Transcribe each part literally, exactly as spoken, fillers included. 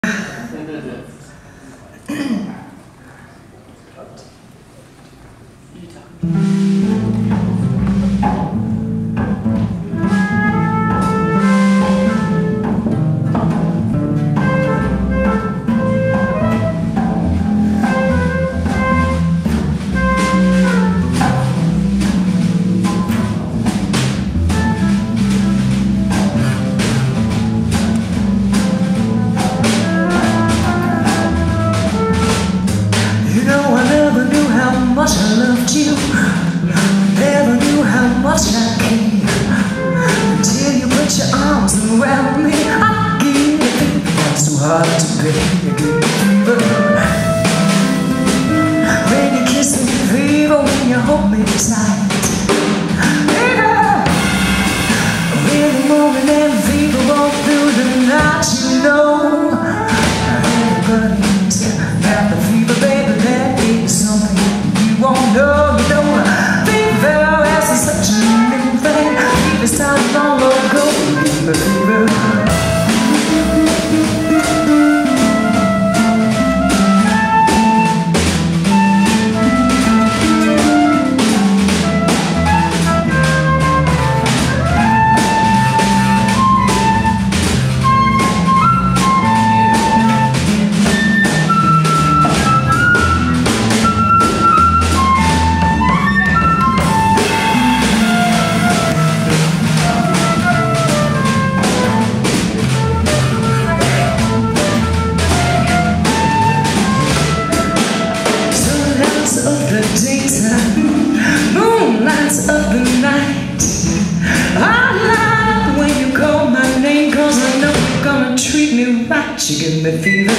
You give me fever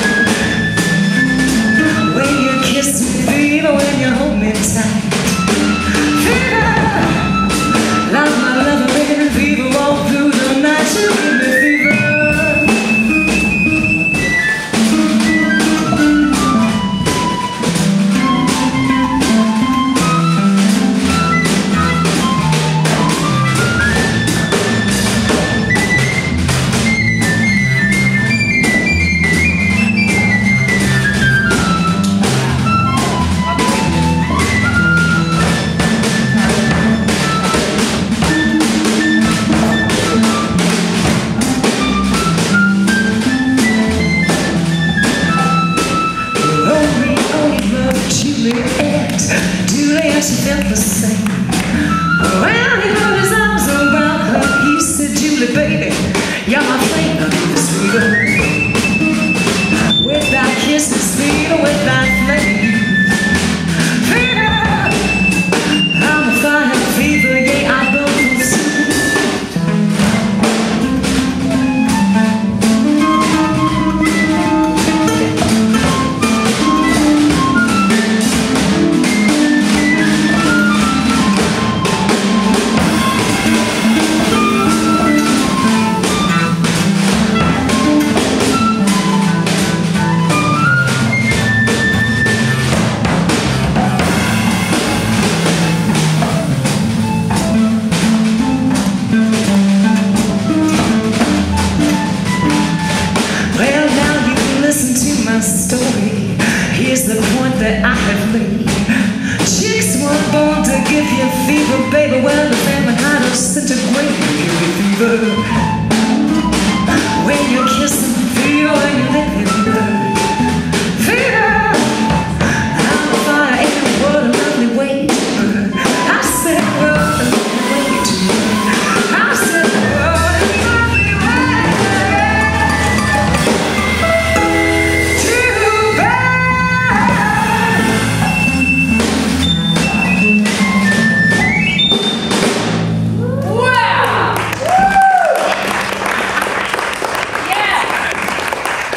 when you kiss me, fever when you hold me tight. Fever, like my lover, making fever all through the night. You give me fever. Juliet, she felt the same. Well, he put his arms around her. He said, Julie, baby, you're my flame, I'll be the sweeter. With that kiss, the sweeter, with that flame. Fever, I'm a fire fever, yeah, I go for sweet. Story. Here's the point that I have made. Chicks weren't born to give you fever, baby. Well, the family had us disintegrate.